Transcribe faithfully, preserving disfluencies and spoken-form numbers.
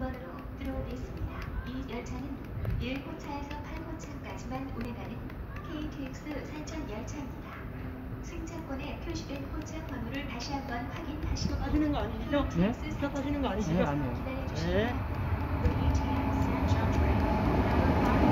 번으로 들어오겠습니다. 이 열차는 일 호차에서 팔 호차까지만 운행하는 케이티엑스 산천 열차입니다. 승차권에 표시된 호차 번호를 다시 한번 확인하시고 하시는 거 아니시죠? 네? 부탁하시는 거 아니시죠? 네, 아니에요. 기다려주시기 네. 바랍니다.